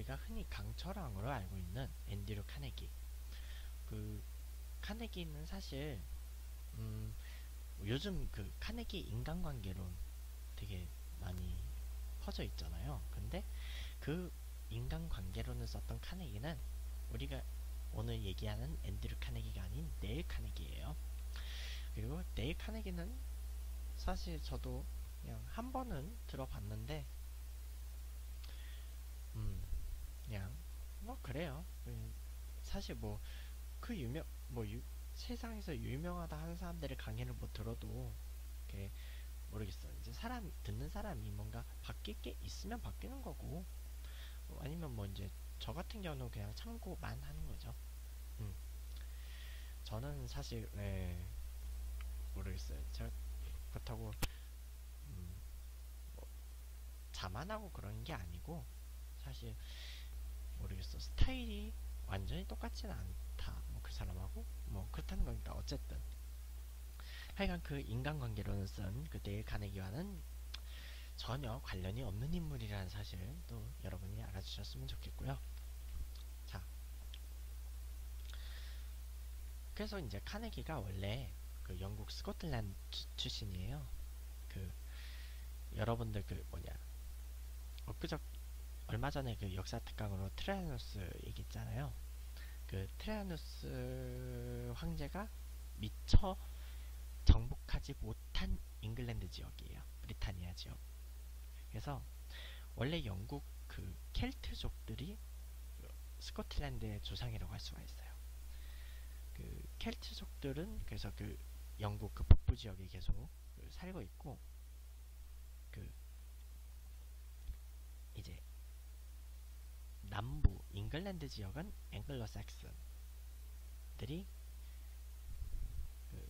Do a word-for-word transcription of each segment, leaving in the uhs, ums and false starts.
우리가 흔히 강철왕으로 알고 있는 앤드류 카네기. 그 카네기는 사실 음, 요즘 그 카네기 인간관계론 되게 많이 퍼져 있잖아요. 근데 그 인간관계론을 썼던 카네기는 우리가 오늘 얘기하는 앤드류 카네기가 아닌 네일 카네기예요. 그리고 네일 카네기는 사실 저도 그냥 한 번은 들어봤는데 음 그냥 뭐 그래요. 사실 뭐 그 유명 뭐 유, 세상에서 유명하다 하는 사람들의 강의를 뭐 들어도 이렇게 모르겠어요. 이제 사람 듣는 사람이 뭔가 바뀔 게 있으면 바뀌는 거고, 뭐 아니면 뭐 이제 저 같은 경우는 그냥 참고만 하는 거죠. 음. 저는 사실 네, 모르겠어요. 제가 그렇다고 음, 뭐 자만하고 그런 게 아니고 사실 모르겠어. 스타일이 완전히 똑같지는 않다. 뭐 그 사람하고 뭐 그렇다는 거니까 어쨌든 하여간 그 인간관계론을 쓴 그 데일 카네기와는 전혀 관련이 없는 인물이라는 사실도 여러분이 알아주셨으면 좋겠고요. 자, 그래서 이제 카네기가 원래 그 영국 스코틀랜드 출신이에요. 그 여러분들 그 뭐냐 엊그저 얼마 전에 그 역사 특강으로 트라이아누스 얘기했잖아요. 그 트라이아누스 황제가 미처 정복하지 못한 잉글랜드 지역이에요. 브리타니아 지역. 그래서 원래 영국 그 켈트족들이 스코틀랜드의 조상이라고 할 수가 있어요. 그 켈트족들은 그래서 그 영국 그 북부 지역에 계속 그 살고 있고 그 이제 남부 잉글랜드 지역은 앵글로 삭슨들이 그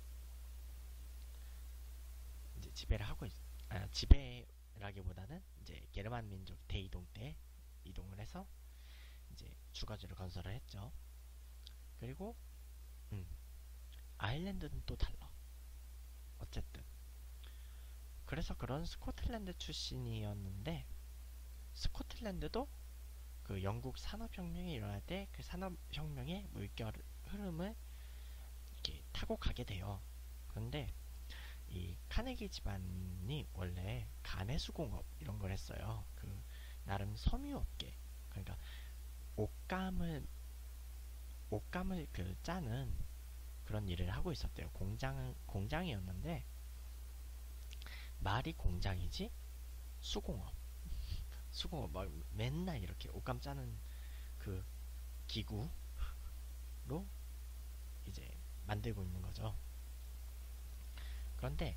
이제 지배를 하고 있, 아, 지배라기보다는 이제 게르만 민족 대이동 때 이동을 해서 이제 주거지를 건설을 했죠. 그리고 음, 아일랜드는 또 달라. 어쨌든 그래서 그런 스코틀랜드 출신이었는데 스코틀랜드도 그 영국 산업혁명이 일어날 때 그 산업혁명의 물결 흐름을 이렇게 타고 가게 돼요. 그런데 이 카네기 집안이 원래 가내수공업 이런 걸 했어요. 그 나름 섬유업계, 그러니까 옷감을 옷감을 그 짜는 그런 일을 하고 있었대요. 공장 공장이었는데 말이 공장이지 수공업, 수공업 막 맨날 이렇게 옷감 짜는 그 기구로 이제 만들고 있는 거죠. 그런데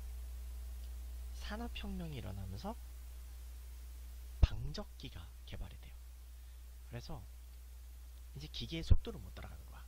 산업혁명이 일어나면서 방적기가 개발이 돼요. 그래서 이제 기계의 속도를 못 따라가는 거야.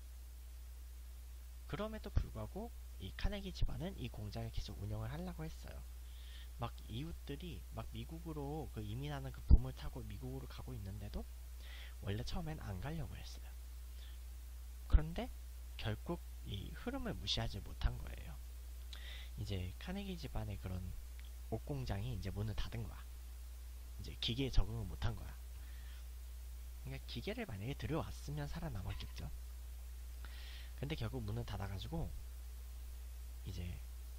그럼에도 불구하고 이 카네기 집안은 이 공장을 계속 운영을 하려고 했어요. 막 이웃들이 막 미국으로 그 이민하는 그 붐을 타고 미국으로 가고 있는데도 원래 처음엔 안 가려고 했어요. 그런데 결국 이 흐름을 무시하지 못한 거예요. 이제 카네기 집안의 그런 옷 공장이 이제 문을 닫은 거야. 이제 기계에 적응을 못한 거야. 그러니까 기계를 만약에 들여왔으면 살아남았겠죠. 근데 결국 문을 닫아가지고 이제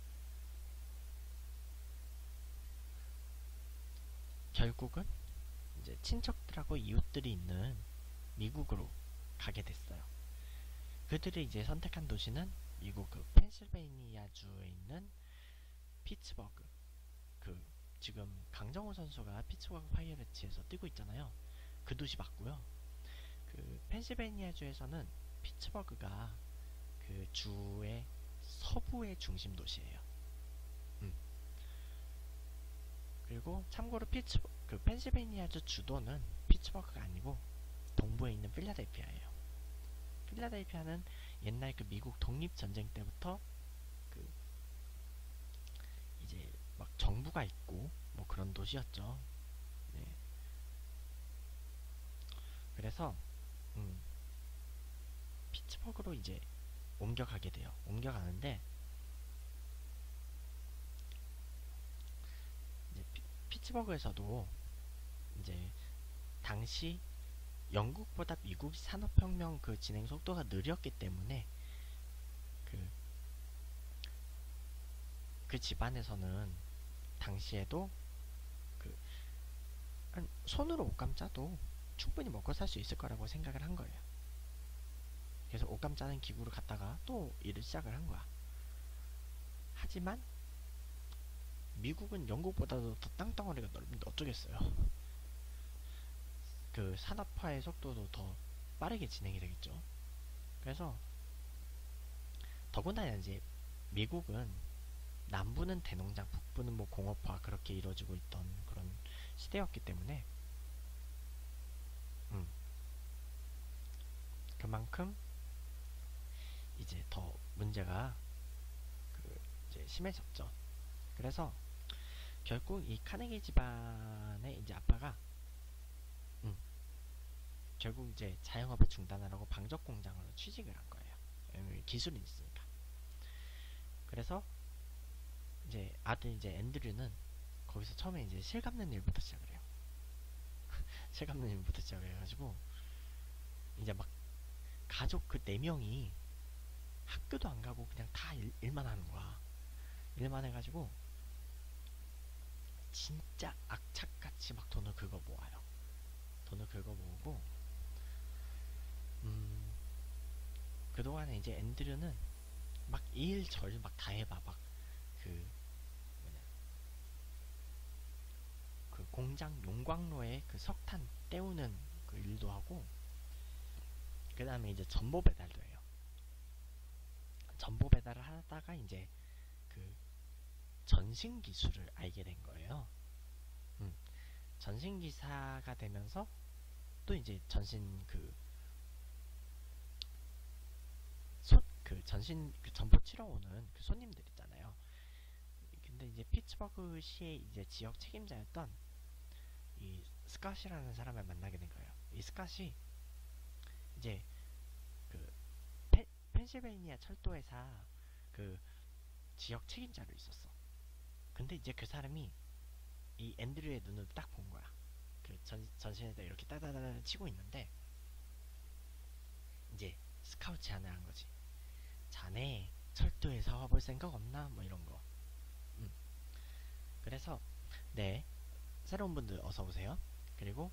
결국은 이제 친척들하고 이웃들이 있는 미국으로 가게 됐어요. 그들이 이제 선택한 도시는 미국 그 펜실베이니아주에 있는 피츠버그. 그 지금 강정호 선수가 피츠버그 파이어레츠에서 뛰고 있잖아요. 그 도시 맞고요. 그 펜실베이니아주에서는 피츠버그가 그 주의 서부의 중심 도시예요. 음. 그리고 참고로 피츠 그 펜실베이니아주 주도는 피츠버그가 아니고 동부에 있는 필라델피아예요. 필라델피아는 옛날 그 미국 독립 전쟁 때부터 그 이제 막 정부가 있고 뭐 그런 도시였죠. 네. 그래서 음, 피츠버그로 이제 옮겨가게 돼요. 옮겨가는데 이제 피, 피츠버그에서도 이제 당시 영국보다 미국이 산업혁명 그 진행 속도가 느렸기 때문에 그, 그 집안에서는 당시에도 그 한 손으로 옷감 짜도 충분히 먹고 살 수 있을 거라고 생각을 한 거예요. 그래서 옷감 짜는 기구를 갖다가 또 일을 시작을 한 거야. 하지만 미국은 영국보다도 더 땅덩어리가 넓은데 어쩌겠어요. 그 산업화의 속도도 더 빠르게 진행이 되겠죠. 그래서 더군다나 이제 미국은 남부는 대농장, 북부는 뭐 공업화 그렇게 이루어지고 있던 그런 시대였기 때문에 음, 그만큼 이제 더 문제가 그 이제 심해졌죠. 그래서 결국 이 카네기 집안의 이제 아빠가 음, 결국 이제 자영업을 중단하라고 방적 공장으로 취직을 한 거예요. 기술이 있으니까. 그래서 이제 아들 이제 앤드류는 거기서 처음에 이제 실 감는 일부터 시작을 해요. 실 감는 일부터 시작을 해가지고 이제 막 가족 그 네 명이 학교도 안 가고 그냥 다 일, 일만 하는 거야. 일만 해가지고 진짜 악착같이 막 돈을 긁어 모아요. 돈을 긁어 모으고 음, 그동안에 이제 앤드류는 막 일 절 막 다 해봐. 막 그 뭐냐 그 공장 용광로에 그 석탄 떼우는 그 일도 하고 그 다음에 이제 전보 배달도 해요. 전보 배달을 하다가 이제 그 전신 기술을 알게 된 거예요. 음, 전신 기사가 되면서 또 이제 전신 그, 손, 그 전신 그 전보 치러 오는 그 손님들 있잖아요. 근데 이제 피츠버그시의 이제 지역 책임자였던 이 스캇이라는 사람을 만나게 된 거예요. 이 스캇이 이제 그 페, 펜실베이니아 철도회사 그 지역 책임자로 있었어. 근데 이제 그 사람이 이 앤드류의 눈을 딱 본 거야. 그 전, 전신에다 이렇게 따다다다 치고 있는데 이제 스카우트 제안을 한 거지. 자네 철도에 사와볼 생각 없나? 뭐 이런 거. 음. 그래서 네 새로운 분들 어서 오세요. 그리고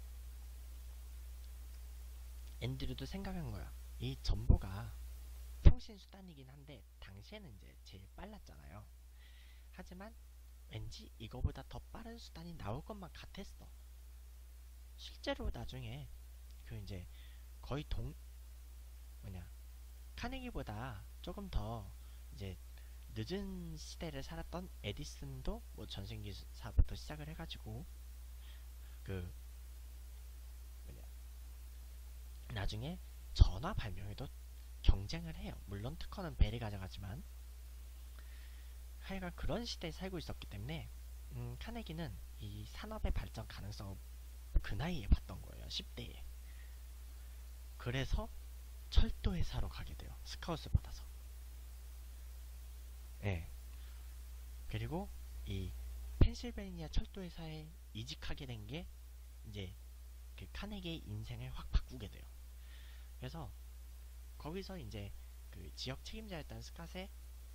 앤드류도 생각한 거야. 이 전보가 통신 수단이긴 한데 당시에는 이제 제일 빨랐잖아요. 하지만 왠지 이거보다 더 빠른 수단이 나올 것만 같았어. 실제로 나중에 그 이제 거의 동 뭐냐 카네기보다 조금 더 이제 늦은 시대를 살았던 에디슨도 뭐 전신기사부터 시작을 해가지고 그 뭐냐 나중에 전화 발명에도 경쟁을 해요. 물론 특허는 벨이 가져가지만 하여간 그런 시대에 살고 있었기 때문에 음, 카네기는 이 산업의 발전 가능성을 그 나이에 봤던 거예요. 십 대에. 그래서 철도 회사로 가게 돼요. 스카웃을 받아서. 예. 그리고 이 펜실베니아 철도 회사에 이직하게 된 게 이제 그 카네기의 인생을 확 바꾸게 돼요. 그래서 거기서 이제 그 지역 책임자였던 스캇의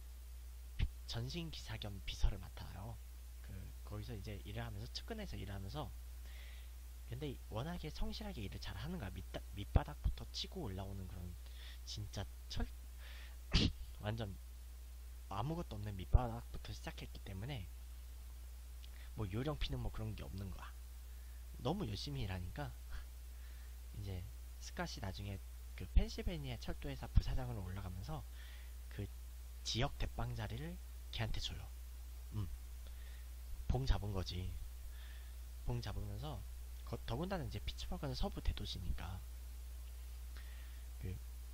전신 기사 겸 비서를 맡아요. 그 거기서 이제 일을 하면서 측근에서 일하면서 근데 워낙에 성실하게 일을 잘 하는 거야. 밑, 밑바닥부터 치고 올라오는 그런 진짜 철 완전 아무것도 없는 밑바닥부터 시작했기 때문에 뭐 요령 피는 뭐 그런 게 없는 거야. 너무 열심히 일하니까 이제 스캇이 나중에 그 펜실베니아 철도회사 부사장으로 올라가면서 그 지역 대빵 자리를 걔한테 줘요. 음, 봉 잡은 거지. 봉 잡으면서 거, 더군다나 이제 피츠버그는 서부 대도시니까 그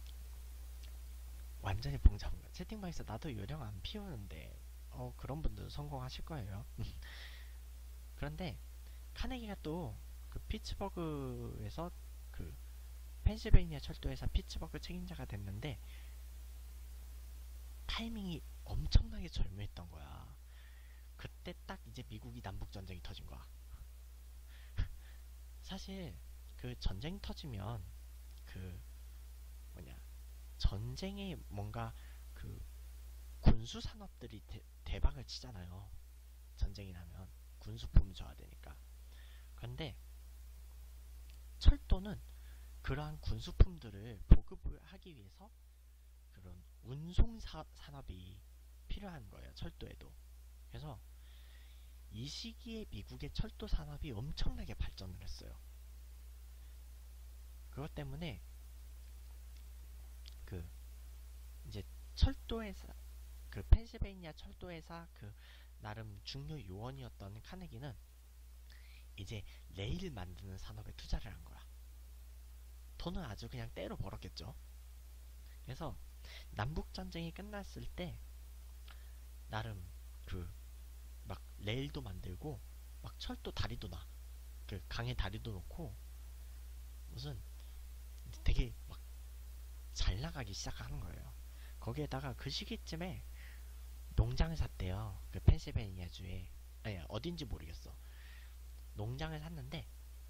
완전히 봉 잡은 거야. 채팅방에서 나도 요령 안 피우는데 어 그런 분들 성공하실 거예요. 그런데 카네기가 또 그 피츠버그에서 그 펜실베이니아 철도회사 피츠버그 책임자가 됐는데 타이밍이 엄청나게 절묘했던 거야. 그때 딱 이제 미국이 남북전쟁이 터진 거야. 사실 그 전쟁 터지면 그 뭐냐 전쟁에 뭔가 그 군수 산업들이 대, 대박을 치잖아요. 전쟁이 나면 군수품을 줘야 되니까. 그런데 철도는 그러한 군수품들을 보급을 하기 위해서 그런 운송 사, 산업이 필요한 거예요. 철도에도. 그래서 이 시기에 미국의 철도 산업이 엄청나게 발전을 했어요. 그것 때문에 그 이제 철도회사 그 펜실베이니아 철도회사 그 나름 중요 요원이었던 카네기는 이제 레일 만드는 산업에 투자를 한 거야. 돈은 아주 그냥 때로 벌었겠죠. 그래서 남북 전쟁이 끝났을 때 나름 그 막 레일도 만들고 막 철도 다리도 나. 그 강에 다리도 놓고 무슨 되게 막 잘 나가기 시작하는 거예요. 거기에다가 그 시기쯤에 농장을 샀대요. 그 펜실베이니아 주에. 아니 어딘지 모르겠어. 농장을 샀는데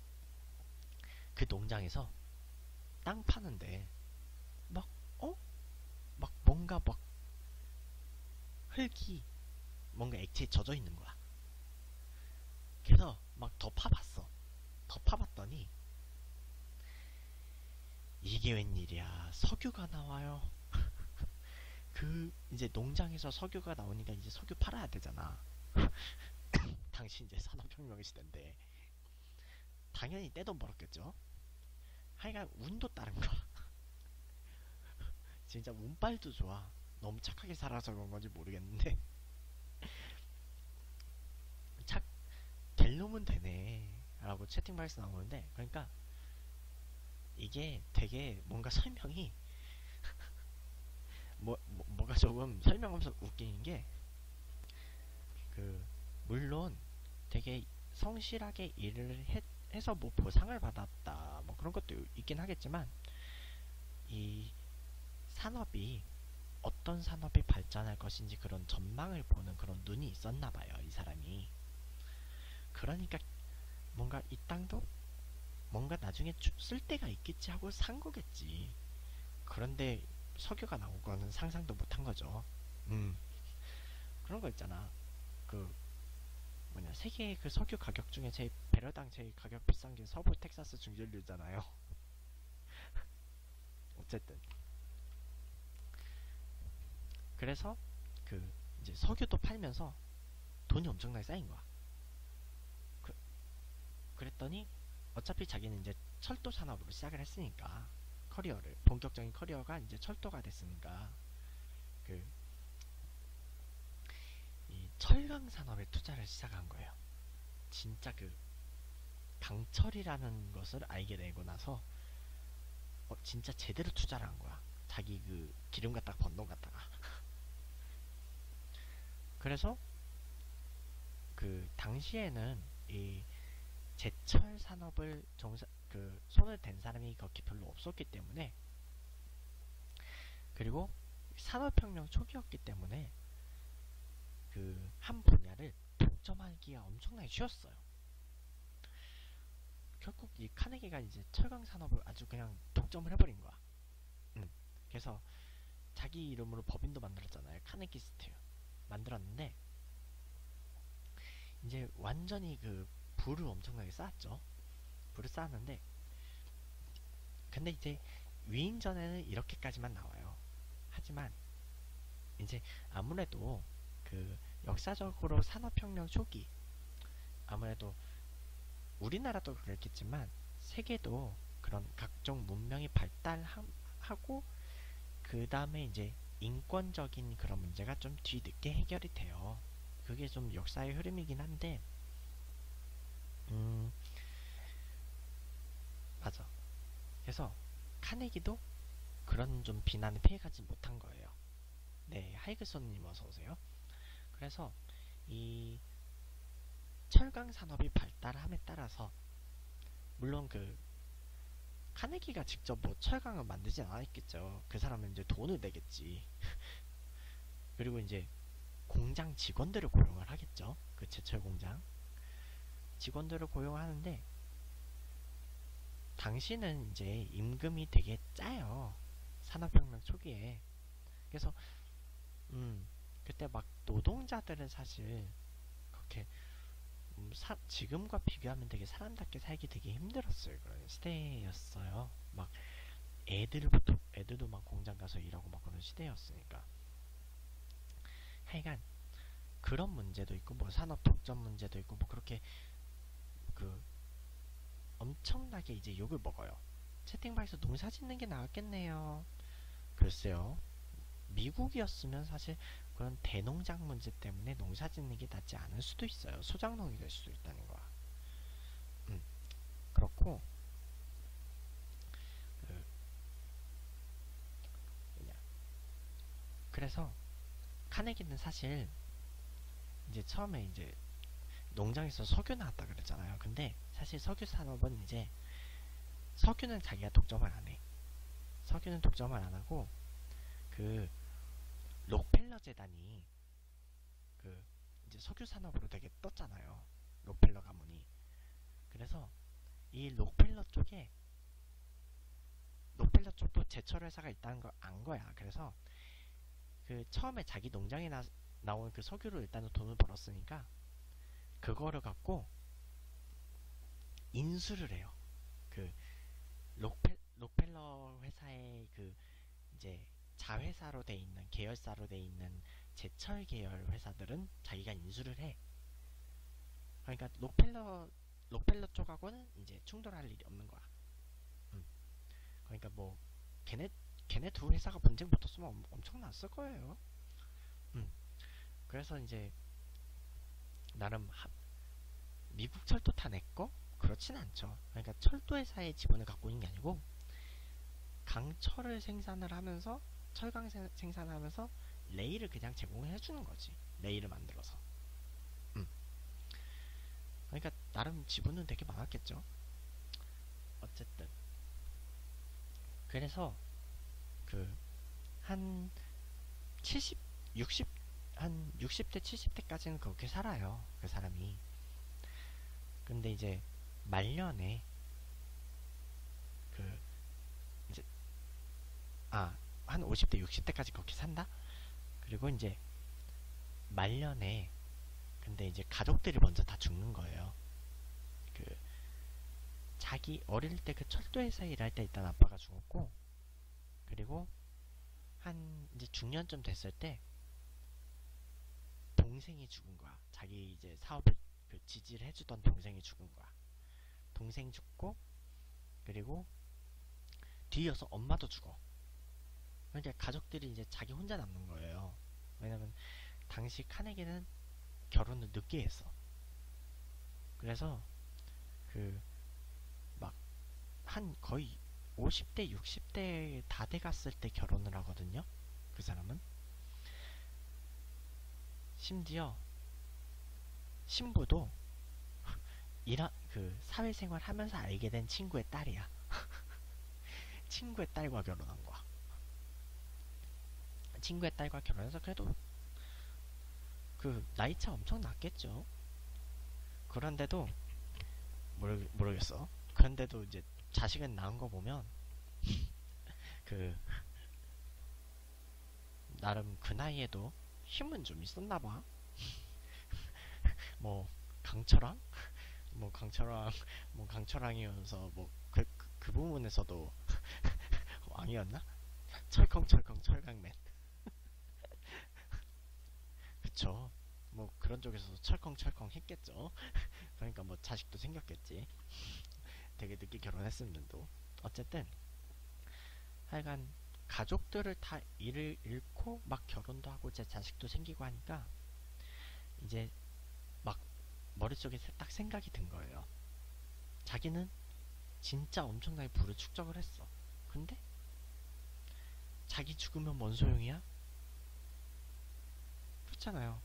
그 농장에서 땅 파는데 막 어? 막 뭔가 막 흙이 뭔가 액체에 젖어 있는 거야. 그래서 막 더 파봤어. 더 파봤더니 이게 웬일이야. 석유가 나와요. 그 이제 농장에서 석유가 나오니까 이제 석유 팔아야 되잖아. 당시 이제 산업혁명 시대인데 당연히 떼돈 벌었겠죠. 하여간 운도 따른 거야. 진짜 운빨도 좋아. 너무 착하게 살아서 그런 건지 모르겠는데 착 될 놈은 되네 라고 채팅방에서 나오는데, 그러니까 이게 되게 뭔가 설명이 뭐, 뭐 뭐가 조금 설명하면서 웃기는 게 그 물론 되게 성실하게 일을 해, 해서 뭐 보상을 받았다 뭐 그런 것도 있긴 하겠지만 이 산업이 어떤 산업이 발전할 것인지 그런 전망을 보는 그런 눈이 있었나 봐요, 이 사람이. 그러니까 뭔가 이 땅도 뭔가 나중에 쓸 때가 있겠지 하고 산 거겠지. 그런데 석유가 나온 거는 상상도 못한 거죠. 음 그런 거 있잖아. 그 뭐냐 세계 그 석유 가격 중에 제일 배럴당 제일 가격 비싼 게 서부 텍사스 중진류잖아요. 어쨌든 그래서 그 이제 석유도 팔면서 돈이 엄청나게 쌓인 거야. 그, 그랬더니 어차피 자기는 이제 철도 산업으로 시작을 했으니까 커리어를 본격적인 커리어가 이제 철도가 됐으니까 그 이 철강 산업에 투자를 시작한 거예요. 진짜 그 강철이라는 것을 알게 되고 나서 어, 진짜 제대로 투자를 한 거야. 자기 그 기름 갖다가 번 돈 갖다가. 그래서 그 당시에는 이 제철 산업을 종사 그 손을 댄 사람이 그렇게 별로 없었기 때문에, 그리고 산업혁명 초기였기 때문에 그 한 분야를 독점하기가 엄청나게 쉬웠어요. 결국 이 카네기가 이제 철강 산업을 아주 그냥 독점을 해버린 거야. 음. 그래서 자기 이름으로 법인도 만들었잖아요. 카네기 스틸 만들었는데 이제 완전히 그 부를 엄청나게 쌓았죠. 부를 쌓았는데 근데 이제 위인전에는 이렇게까지만 나와요. 하지만 이제 아무래도 그 역사적으로 산업혁명 초기, 아무래도 우리나라도 그랬겠지만 세계도 그런 각종 문명이 발달하고 그 다음에 이제 인권적인 그런 문제가 좀 뒤늦게 해결이 돼요. 그게 좀 역사의 흐름이긴 한데 음 맞아. 그래서 카네기도 그런 좀 비난을 피해가지 못한 거예요. 네, 하이그손님 어서오세요. 그래서 이 철강 산업이 발달함에 따라서 물론 그 카네기가 직접 뭐 철강을 만들진 않았겠죠. 그 사람은 이제 돈을 내겠지. 그리고 이제 공장 직원들을 고용을 하겠죠. 그 제철 공장 직원들을 고용하는데 당시는 이제 임금이 되게 짜요. 산업혁명 초기에. 그래서 음 그때 막 노동자들은 사실 그렇게 음, 사, 지금과 비교하면 되게 사람답게 살기 되게 힘들었어요. 그런 시대였어요. 막 애들부터 애들도 막 공장 가서 일하고 막 그런 시대였으니까. 하여간 그런 문제도 있고 뭐 산업 독점 문제도 있고 뭐 그렇게 그 엄청나게 이제 욕을 먹어요. 채팅방에서 농사 짓는 게 나았겠네요. 글쎄요. 미국이었으면 사실 그런 대농장 문제 때문에 농사 짓는 게 낫지 않을 수도 있어요. 소작농이 될 수도 있다는 거야. 음, 그렇고 그 뭐냐. 그래서 카네기는 사실 이제 처음에 이제 농장에서 석유 나왔다 그랬잖아요. 근데 사실 석유 산업은 이제 석유는 자기가 독점을 안 해. 석유는 독점을 안 하고 그 록펠러 재단이 그 이제 석유 산업으로 되게 떴잖아요. 록펠러 가문이. 그래서 이 록펠러 쪽에 록펠러 쪽도 제철 회사가 있다는 걸 안 거야. 그래서 그 처음에 자기 농장에 나, 나온 그 석유로 일단은 돈을 벌었으니까 그거를 갖고 인수를 해요. 그 록펠, 록펠러 회사의 그 이제 자회사로 돼 있는 계열사로 돼 있는 제철 계열 회사들은 자기가 인수를 해. 그러니까 록펠러 록펠러 쪽하고는 이제 충돌할 일이 없는 거야. 음. 그러니까 뭐 걔네 걔네 두 회사가 분쟁 붙었으면 엄, 엄청 났을 거예요. 음. 그래서 이제 나름 하, 미국 철도 다 냈고 그렇진 않죠. 그러니까 철도 회사의 지분을 갖고 있는 게 아니고 강철을 생산을 하면서 철강 생, 생산하면서 레일을 그냥 제공해 주는 거지. 레일을 만들어서. 음. 그러니까 나름 지분은 되게 많았겠죠. 어쨌든 그래서 그 한 칠십, 육십, 한 육십 대 칠십 대까지는 그렇게 살아요. 그 사람이. 근데 이제 말년에 그 이제 아, 한 오십 대 육십 대까지 그렇게 산다? 그리고 이제 말년에 근데 이제 가족들이 먼저 다 죽는 거예요. 그 자기 어릴 때 그 철도회사에 일할 때 일단 아빠가 죽었고 그리고 한 이제 중년쯤 됐을 때 동생이 죽은 거야. 자기 이제 사업을 그 지지를 해주던 동생이 죽은 거야. 동생 죽고 그리고 뒤이어서 엄마도 죽어. 그러니까 가족들이 이제 자기 혼자 남는 거예요. 왜냐면 당시 카네기는 결혼을 늦게 했어. 그래서 그 막 한 거의 오십 대 육십 대 다 돼갔을 때 결혼을 하거든요. 그 사람은 심지어 신부도 이런 그 사회생활 하면서 알게 된 친구의 딸이야. 친구의 딸과 결혼한 거야. 친구의 딸과 결혼해서 그래도 그 나이차 엄청 났겠죠. 그런데도 모르, 모르겠어. 그런데도 이제 자식은 낳은 거 보면 그 나름 그 나이에도 힘은 좀 있었나 봐. 뭐 강철왕? 뭐 강철왕 뭐 강철왕이면서 뭐 그 그, 그 부분에서도 왕이었나? 철컹철컹 철강맨. 그쵸. 뭐 그런 쪽에서도 철컹철컹 했겠죠. 그러니까 뭐 자식도 생겼겠지. 되게 늦게 결혼했음에도 어쨌든 하여간 가족들을 다 일을 잃고 막 결혼도 하고 제 자식도 생기고 하니까 이제 막 머릿속에 딱 생각이 든 거예요. 자기는 진짜 엄청나게 부를 축적을 했어. 근데 자기 죽으면 뭔 소용이야? 그렇잖아요.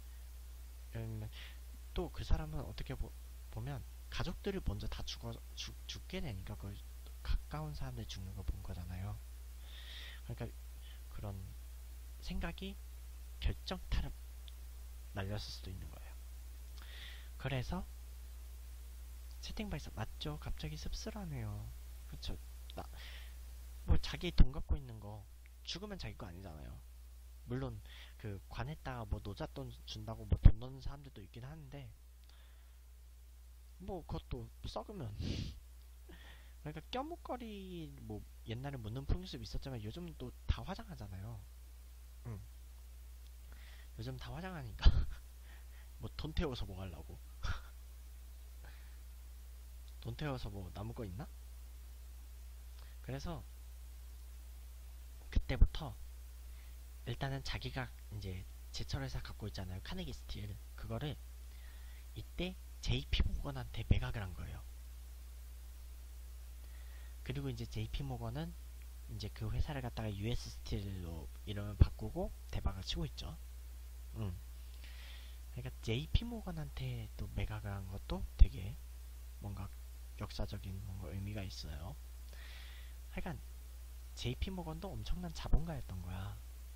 또 그 사람은 어떻게 보, 보면 가족들을 먼저 다 죽어 죽, 죽게 되니까 그 가까운 사람들 죽는 거 본 거잖아요. 그러니까 그런 생각이 결정타를 날렸을 수도 있는 거예요. 그래서 채팅방에서 맞죠? 갑자기 씁쓸하네요. 그쵸. 나, 뭐 자기 돈 갖고 있는 거 죽으면 자기 거 아니잖아요. 물론 그 관에다가 뭐 노잣돈 준다고 뭐 돈 넣는 사람들도 있긴 하는데 뭐 그것도 썩으면 그러니까 껴묵거리 뭐 옛날에 묻는 풍습 있었지만 요즘은 또 다 화장하잖아요. 응. 요즘 다 화장하니까 뭐 돈 태워서 뭐 하려고. 돈 태워서 뭐 남을 거 있나? 그래서 그때부터 일단은 자기가 이제 제철회사 갖고 있잖아요. 카네기 스틸. 그거를 이때 제이피 모건한테 매각을 한 거예요. 그리고 이제 제이피 모건은 이제 그 회사를 갖다가 유에스 스틸로 이름을 바꾸고 대박을 치고 있죠. 음. 그러니까 제이피 모건한테 또 매각을 한 것도 되게 뭔가 역사적인 뭔가 의미가 있어요. 하여간 제이피 모건도 엄청난 자본가였던 거야.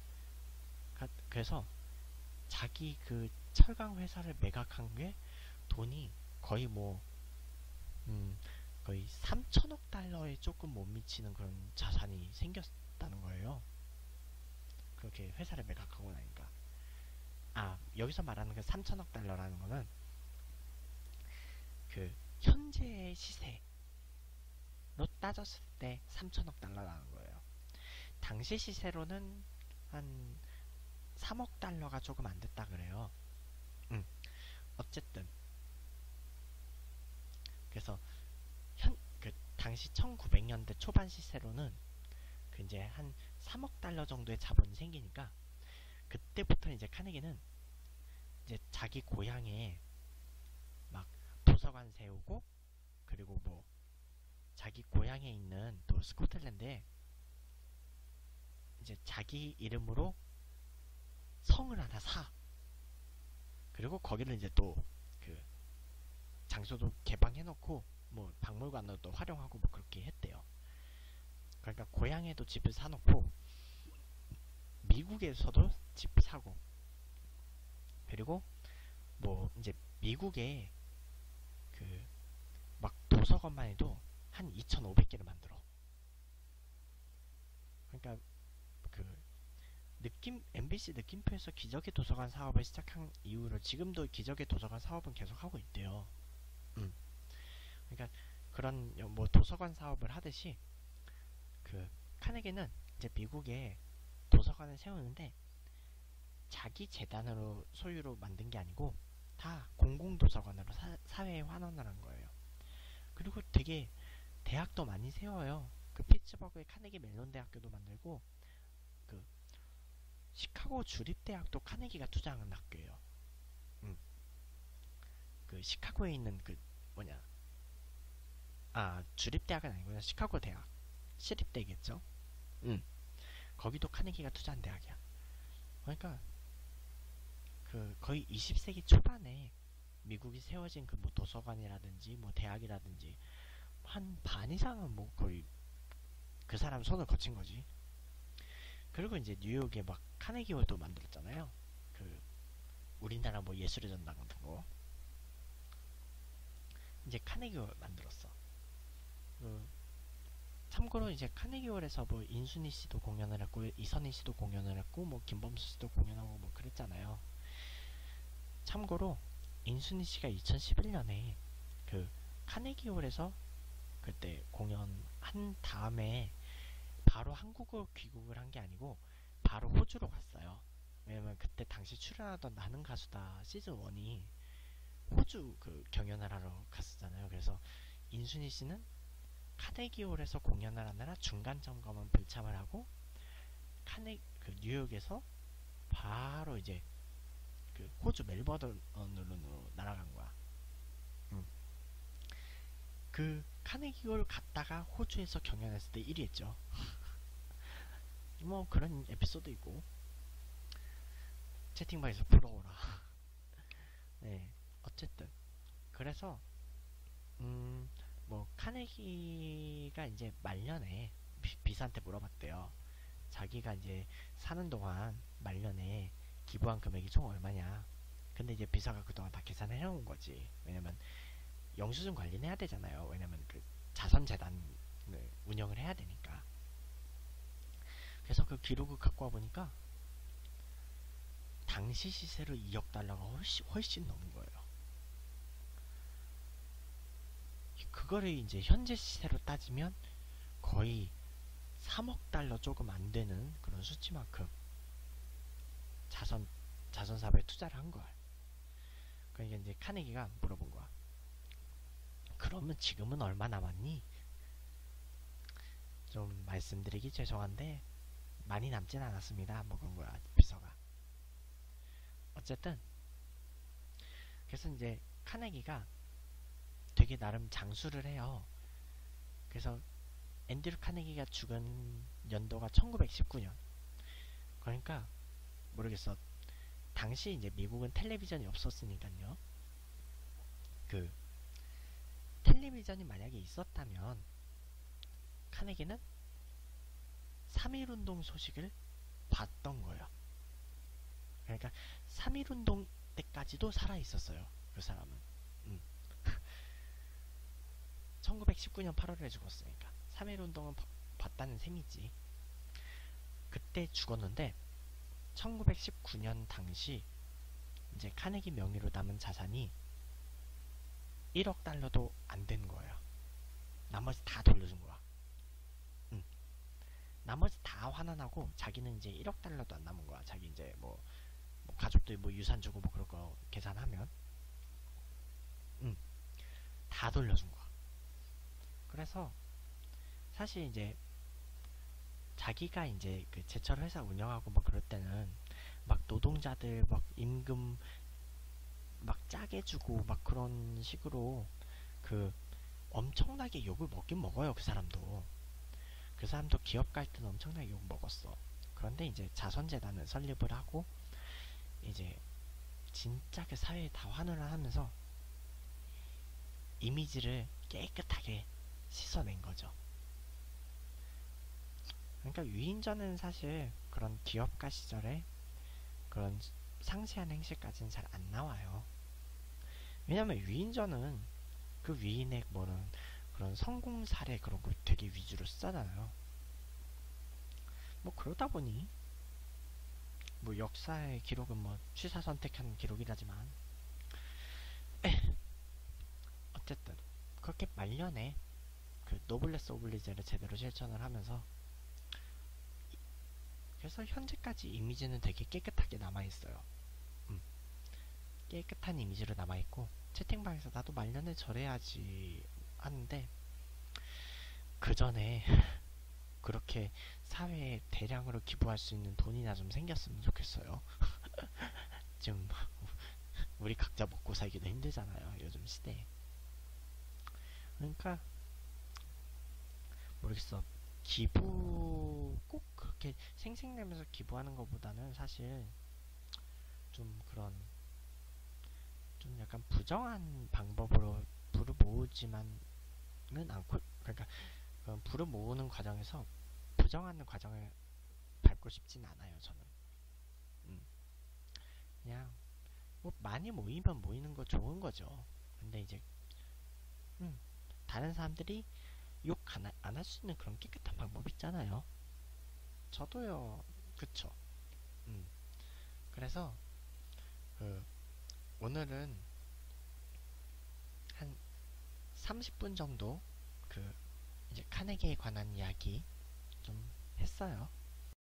그래서 자기 그 철강 회사를 매각한 게 돈이 거의 뭐 음, 거의 삼천억 달러에 조금 못 미치는 그런 자산이 생겼다는 거예요. 그렇게 회사를 매각하고 나니까. 아, 여기서 말하는 그 삼천억 달러라는 거는 그 현재의 시세로 따졌을 때 삼천억 달러라는 거예요. 당시 시세로는 한 삼억 달러가 조금 안 됐다 그래요. 음, 어쨌든 그래서 현, 그 당시 천구백 년대 초반 시세로는 그 이제 한 삼억 달러 정도의 자본이 생기니까 그때부터 이제 카네기는 이제 자기 고향에 막 도서관 세우고 그리고 뭐 자기 고향에 있는 또 스코틀랜드에 이제 자기 이름으로 성을 하나 사. 그리고 거기를 이제 또 그 장소도 개방해놓고 뭐 박물관으로 또 활용하고 뭐 그렇게 했대요. 그러니까 고향에도 집을 사놓고 미국에서도 집 사고 그리고 뭐 이제 미국에 그 막 도서관만 해도 한 이천오백 개를 만들어. 그러니까 그 느낌 엠비씨 느낌표에서 기적의 도서관 사업을 시작한 이후로 지금도 기적의 도서관 사업은 계속 하고 있대요. 음. 그러니까 그런 뭐 도서관 사업을 하듯이 그 카네기는 이제 미국에 도서관을 세우는데 자기 재단으로 소유로 만든 게 아니고 다 공공도서관으로 사, 사회에 환원을 한 거예요. 그리고 되게 대학도 많이 세워요. 그 피츠버그의 카네기 멜론 대학교도 만들고 그 시카고 주립대학도 카네기가 투자한 학교예요. 음. 그 시카고에 있는 그 뭐냐 아 주립대학은 아니구나. 시카고 대학 시립대겠죠. 음. 거기도 카네기가 투자한 대학이야. 그러니까 그 거의 이십 세기 초반에 미국이 세워진 그 뭐 도서관이라든지 뭐 대학이라든지 한 반 이상은 뭐 거의 그 사람 손을 거친 거지. 그리고 이제 뉴욕에 막 카네기홀도 만들었잖아요. 그 우리나라 뭐 예술의 전당 같은 거 이제 카네기홀 만들었어. 그 참고로 이제 카네기홀에서 뭐 인순이 씨도 공연을 했고 이선희 씨도 공연을 했고 뭐 김범수 씨도 공연하고 뭐 그랬잖아요. 참고로 인순이 씨가 이천십일 년에 그 카네기홀에서 그때 공연한 다음에 바로 한국으로 귀국을 한 게 아니고 바로 호주로 갔어요. 왜냐면 그때 당시 출연하던 나는 가수다 시즌 일이 호주 그 경연을 하러 갔었잖아요. 그래서 인순이 씨는 카네기홀에서 공연을 하느라 중간 점검은 불참을 하고 카네 그 뉴욕에서 바로 이제 그 호주 멜버른으로 날아간 거야. 음. 그 카네기홀 갔다가 호주에서 경연했을 때 일 위 했죠. 뭐 그런 에피소드 있고 채팅방에서 부러워라. 네, 어쨌든 그래서 음 뭐 카네기가 이제 말년에 비, 비사한테 물어봤대요. 자기가 이제 사는 동안 말년에 기부한 금액이 총 얼마냐. 근데 이제 비사가 그동안 다 계산을 해놓은 거지. 왜냐면 영수증 관리는 해야 되잖아요. 왜냐면 그 자선재단 네, 운영을 해야 되니까. 그래서 그 기록을 갖고 와 보니까 당시 시세로 이억 달러가 훨씬, 훨씬 넘은 거예요. 그거를 이제 현재 시세로 따지면 거의 삼억 달러 조금 안 되는 그런 수치만큼 자선, 자선 사업에 투자를 한 거야. 그러니까 이제 카네기가 물어본 거야. 그러면 지금은 얼마 남았니? 좀 말씀드리기 죄송한데 많이 남진 않았습니다. 먹은 거야, 비서가. 어쨌든 그래서 이제 카네기가 되게 나름 장수를 해요. 그래서 앤드류 카네기가 죽은 연도가 천구백십구 년. 그러니까 모르겠어. 당시 이제 미국은 텔레비전이 없었으니까요. 그 텔레비전이 만약에 있었다면 카네기는 삼일운동 소식을 봤던 거예요. 그러니까 삼일운동 때까지도 살아있었어요. 그 사람은. 음. 천구백십구 년 팔월에 죽었으니까 삼일운동은 봤다는 셈이지. 그때 죽었는데 천구백십구 년 당시 이제 카네기 명의로 남은 자산이 일억 달러도 안 된 거예요. 나머지 다 돌려준 거야. 응. 나머지 다 환원하고 자기는 이제 일억 달러도 안 남은 거야. 자기 이제 뭐, 뭐 가족들 뭐 유산 주고 뭐 그럴 거 계산하면 응. 다 돌려준 거야. 그래서 사실 이제 자기가 이제 그 제철 회사 운영하고 막 그럴 때는 막 노동자들 막 임금 막 짜게 주고 막 그런 식으로 그 엄청나게 욕을 먹긴 먹어요. 그 사람도. 그 사람도 기업 갈 때는 엄청나게 욕 먹었어. 그런데 이제 자선재단을 설립을 하고 이제 진짜 그 사회에 다 환원을 하면서 이미지를 깨끗하게 씻어낸 거죠. 그러니까 위인전은 사실 그런 기업가 시절에 그런 상세한 행실까지는 잘 안 나와요. 왜냐면 위인전은 그 위인의 뭐는 그런 성공 사례 그런 거 되게 위주로 쓰잖아요. 뭐 그러다 보니 뭐 역사의 기록은 뭐 취사 선택한 기록이라지만 어쨌든 그렇게 말년에 그 노블레스 오블리제를 제대로 실천을 하면서 그래서 현재까지 이미지는 되게 깨끗하게 남아있어요. 음, 깨끗한 이미지로 남아있고 채팅방에서 나도 말년에 절해야지 하는데 그 전에 그렇게 사회에 대량으로 기부할 수 있는 돈이나 좀 생겼으면 좋겠어요. 지금 우리 각자 먹고 살기도 힘들잖아요. 요즘 시대에. 그러니까 모르겠어. 기부 꼭 그렇게 생색내면서 기부하는 것보다는 사실 좀 그런 좀 약간 부정한 방법으로 부를 모으지만은 않고 그러니까 부를 모으는 과정에서 부정하는 과정을 밟고 싶진 않아요. 저는 음, 그냥 뭐 많이 모이면 모이는 거 좋은 거죠. 근데 이제 음, 다른 사람들이 욕 안 할 수 있는 그런 깨끗한 방법 있잖아요. 저도요. 그쵸. 음. 그래서 그 오늘은 한 삼십 분 정도 그 이제 카네기에 관한 이야기 좀 했어요.